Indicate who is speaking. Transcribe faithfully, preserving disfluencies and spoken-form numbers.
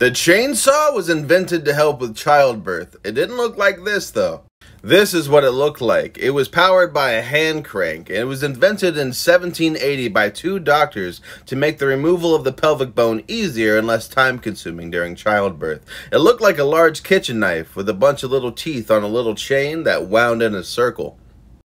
Speaker 1: The chainsaw was invented to help with childbirth. It didn't look like this, though. This is what it looked like. It was powered by a hand crank, and it was invented in seventeen eighty by two doctors to make the removal of the pelvic bone easier and less time-consuming during childbirth. It looked like a large kitchen knife with a bunch of little teeth on a little chain that wound in a circle.